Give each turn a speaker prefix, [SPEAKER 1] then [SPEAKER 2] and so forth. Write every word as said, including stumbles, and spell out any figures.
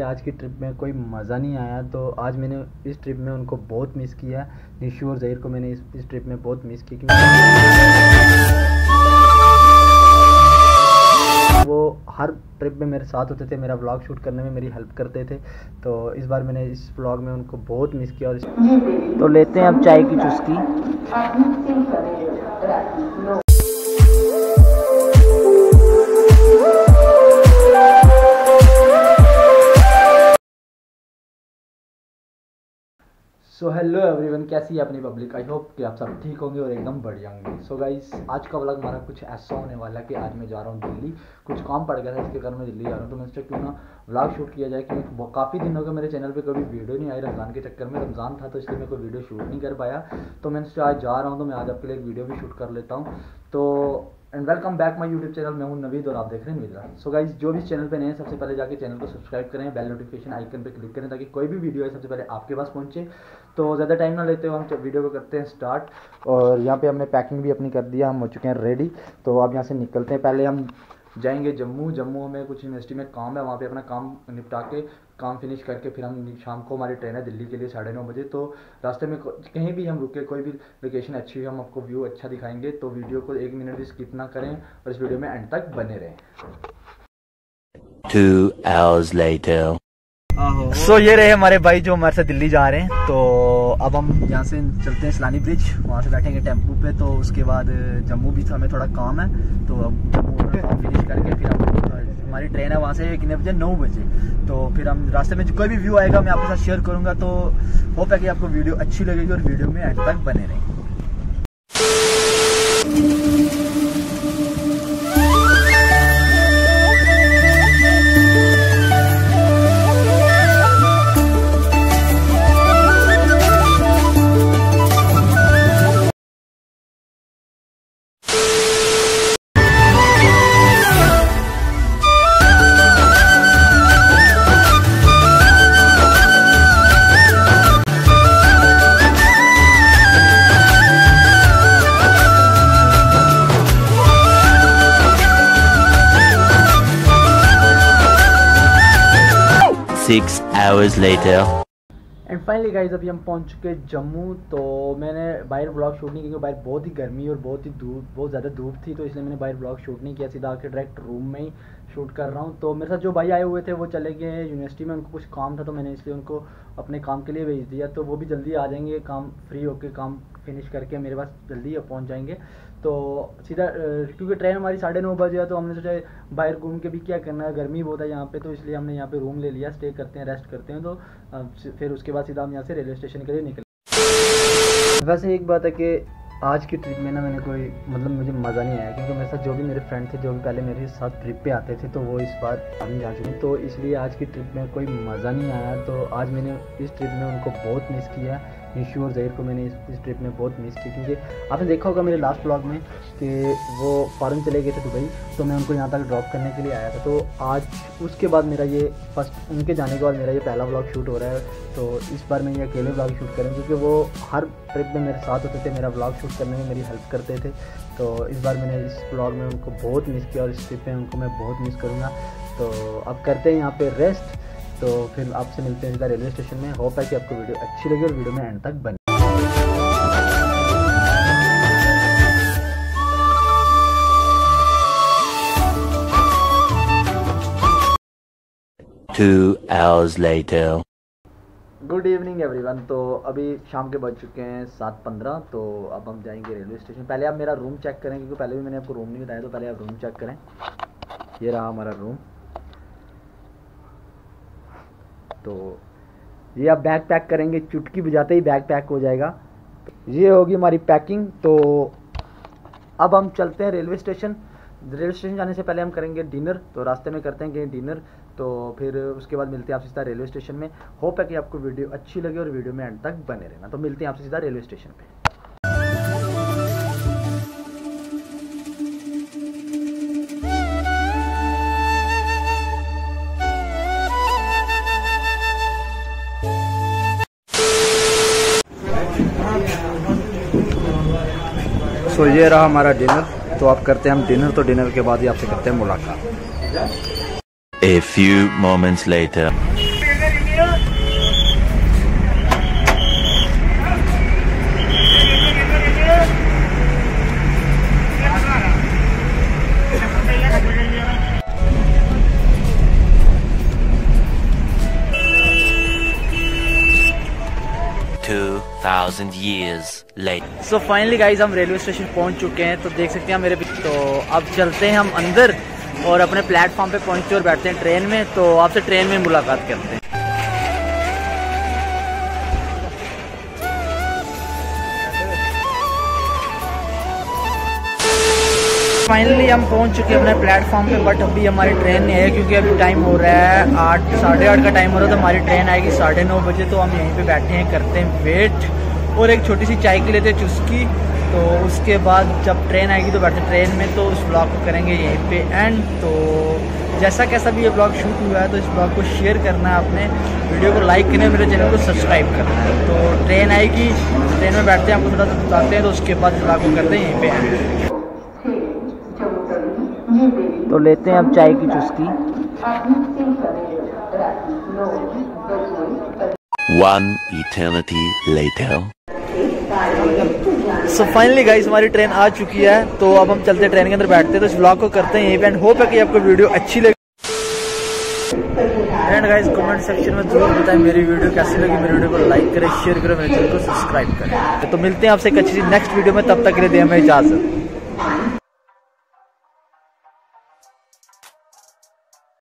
[SPEAKER 1] आज की ट्रिप में कोई मज़ा नहीं आया, तो आज मैंने इस ट्रिप में उनको बहुत मिस किया। निशू और ज़हीर को मैंने इस इस ट्रिप में बहुत मिस किया क्योंकि वो हर ट्रिप में मेरे साथ होते थे, मेरा व्लॉग शूट करने में मेरी हेल्प करते थे। तो इस बार मैंने इस व्लॉग में उनको बहुत मिस किया। और तो लेते हैं अब चाय की चुस्की। सो हेलो एवरीवन, कैसी है अपनी पब्लिक। आई होप कि आप सब ठीक होंगे और एकदम बढ़िया होंगे। सो गाइस, आज का व्लॉग हमारा कुछ ऐसा होने वाला है कि आज मैं जा रहा हूँ दिल्ली। कुछ काम पड़ गया था, इसके कारण मैं दिल्ली जा रहा हूँ। तो मैं सोचा क्यों ना व्लॉग शूट किया जाए, क्योंकि काफ़ी दिन हो गए मेरे चैनल पे कभी वीडियो नहीं आई। रमज़ान के चक्कर में, रमज़ान था तो इसलिए मैं कोई वीडियो शूट नहीं कर पाया। तो मैंने सोचा आज जा रहा हूँ तो मैं आज आपके लिए एक वीडियो भी शूट कर लेता हूँ। तो and welcome back my YouTube channel. मैं हूं नवीद और आप देख रहे हैं मिद्रा। सो गाइस, जो भी इस चैनल पे नए हैं सबसे पहले जाके चैनल को सब्सक्राइब करें, बेल नोटिफिकेशन आइकन पे क्लिक करें ताकि कोई भी वीडियो है सबसे पहले आपके पास पहुंचे। तो ज़्यादा टाइम ना लेते हुए हम वीडियो को करते हैं स्टार्ट। और यहाँ पे हमने पैकिंग भी अपनी कर दिया, हम हो चुके हैं रेडी। तो अब यहाँ से निकलते हैं। पहले हम जाएंगे जम्मू। जम्मू में कुछ यूनिवर्सिटी में काम है, वहाँ पे अपना काम निपटा के काम फिनिश करके फिर हम शाम को हमारी ट्रेन है दिल्ली के लिए साढ़े नौ बजे। तो रास्ते में कहीं भी हम रुके, कोई भी लोकेशन अच्छी हुई, हम आपको व्यू अच्छा दिखाएंगे। तो वीडियो को एक मिनट भी स्किप ना करें और इस वीडियो में एंड तक बने रहें।
[SPEAKER 2] Two hours later.
[SPEAKER 1] सो so, ये रहे हमारे भाई जो हमारे साथ दिल्ली जा रहे हैं। तो अब हम यहाँ से चलते हैं सलानी ब्रिज, वहाँ से बैठेंगे टेम्पू पे। तो उसके बाद जम्मू भी हमें थोड़ा काम है, तो अब जम्मू काम फिनिश करके फिर हम हमारी ट्रेन है वहाँ से कितने बजे, नौ बजे। तो फिर हम रास्ते में जो कोई भी व्यू आएगा मैं आपके साथ शेयर करूँगा। तो होप है कि आपको वीडियो अच्छी लगेगी और वीडियो में एंड तक बने रहें।
[SPEAKER 2] Six hours later.
[SPEAKER 1] And finally guys अभी हम पहुंच चुके जम्मू। तो मैंने बाहर ब्लॉग शूट नहीं किया क्योंकि बाहर बहुत ही गर्मी और बहुत ही धूप, बहुत ज़्यादा धूप थी। तो इसलिए मैंने बाहर ब्लॉग शूट नहीं किया, सीधा आके डायरेक्ट रूम में ही शूट कर रहा हूँ। तो मेरे साथ जो भाई आए हुए थे वो चले गए यूनिवर्सिटी में, उनको कुछ काम था तो मैंने इसलिए उनको अपने काम के लिए भेज दिया। तो वो भी जल्दी आ जाएंगे, काम फ्री होके काम फिनिश करके मेरे पास जल्दी पहुँच जाएंगे। तो सीधा क्योंकि ट्रेन हमारी साढ़े नौ बजे है तो हमने सोचा बाहर घूम के भी क्या करना है, गर्मी बहुत है यहाँ पे। तो इसलिए हमने यहाँ पे रूम ले लिया, स्टे करते हैं, रेस्ट करते हैं। तो फिर उसके बाद सीधा हम यहाँ से रेलवे स्टेशन के लिए निकले। वैसे एक बात है कि आज की ट्रिप में ना मैंने कोई मतलब मुझे मज़ा नहीं आया, क्योंकि मेरे साथ जो भी मेरे फ्रेंड थे जो भी पहले मेरे साथ ट्रिप पे आते थे तो वो इस बार नहीं जा चुके। तो इसलिए आज की ट्रिप में कोई मज़ा नहीं आया। तो आज मैंने इस ट्रिप में उनको बहुत मिस किया। निशू और ज़हीर को मैंने इस इस ट्रिप में बहुत मिस किया, क्योंकि आपने देखा होगा मेरे लास्ट व्लॉग में कि वो फ़ॉरेन चले गए थे दुबई, तो मैं उनको यहाँ तक ड्रॉप करने के लिए आया था। तो आज उसके बाद मेरा ये फर्स्ट उनके जाने के बाद मेरा ये पहला व्लॉग शूट हो रहा है। तो इस बार मैं ये अकेले व्लॉग शूट करूँ, क्योंकि वो हर ट्रिप में मेरे साथ होते थे, मेरा व्लॉग शूट करने में मेरी हेल्प करते थे। तो इस बार मैंने इस व्लॉग में उनको बहुत मिस किया और इस ट्रिप में उनको मैं बहुत मिस करूँगा। तो अब करते हैं यहाँ पे रेस्ट। तो फिर आपसे मिलते हैं सीधा रेलवे स्टेशन में। होप है कि आपको वीडियो अच्छी लगी और वीडियो में एंड तक बने।
[SPEAKER 2] Two hours later.
[SPEAKER 1] Good evening everyone. तो अभी शाम के बज चुके हैं सात पंद्रह। तो अब हम जाएंगे रेलवे स्टेशन। पहले आप मेरा रूम चेक करें, क्योंकि पहले भी मैंने आपको रूम नहीं बताया। तो पहले आप रूम चेक करें। ये रहा हमारा रूम। तो ये आप बैग पैक करेंगे, चुटकी बजाते ही बैग पैक हो जाएगा। ये होगी हमारी पैकिंग। तो अब हम चलते हैं रेलवे स्टेशन। रेलवे स्टेशन जाने से पहले हम करेंगे डिनर। तो रास्ते में करते हैं डिनर। तो फिर उसके बाद मिलते हैं आपसे सीधा रेलवे स्टेशन में। होप है कि आपको वीडियो अच्छी लगी और वीडियो में एंड तक बने रहना। तो मिलते हैं आपसे सीधा रेलवे स्टेशन पे। सो ये रहा हमारा डिनर। तो आप करते हैं हम डिनर। तो डिनर के बाद ही आपसे करते हैं मुलाकात।
[SPEAKER 2] A few moments later. thousand years later.
[SPEAKER 1] So finally guys हम रेलवे स्टेशन पहुंच चुके हैं, तो देख सकते हैं मेरे पीछे। तो अब चलते हैं हम अंदर और अपने प्लेटफॉर्म पे पहुंचते और बैठते हैं ट्रेन में। तो आपसे ट्रेन में मुलाकात करते हैं। फाइनली हम पहुंच चुके हैं अपने प्लेटफॉर्म पे, बट अभी हमारी ट्रेन नहीं है क्योंकि अभी टाइम हो रहा है आठ साढ़े आठ का टाइम हो रहा है। तो हमारी ट्रेन आएगी साढ़े नौ बजे। तो हम यहीं पे बैठे हैं, करते हैं वेट और एक छोटी सी चाय की लेते हैं चुस्की। तो उसके बाद जब ट्रेन आएगी तो बैठते ट्रेन में, तो उस ब्लॉग को करेंगे यहीं पे एंड। तो जैसा कैसा भी ये ब्लॉग शूट हुआ है, तो इस ब्लॉग को शेयर करना है आपने, वीडियो को लाइक करना है, मेरे चैनल को सब्सक्राइब करना है। तो ट्रेन आएगी, ट्रेन में बैठते हैं, आपको थोड़ा सा बताते हैं, तो उसके बाद इस ब्लॉग को करते हैं यहीं पे एंड। तो लेते हैं अब चाय की चुस्की।
[SPEAKER 2] One eternity later.
[SPEAKER 1] So finally guys हमारी ट्रेन आ चुकी है। तो अब हम चलते ट्रेन के अंदर बैठते हैं, तो इस ब्लॉग को करते हैं यहीं पे एंड। होप है कि आपको वीडियो अच्छी लगी। एंड गाइस कमेंट सेक्शन में जरूर बताएं मेरी वीडियो कैसी लगी। मेरी वीडियो को लाइक करें, शेयर करें, मेरे चैनल को सब्सक्राइब करें। तो मिलते हैं आपसे एक अच्छी सी नेक्स्ट वीडियो में, तब तक के लिए दें हमें इजाजत।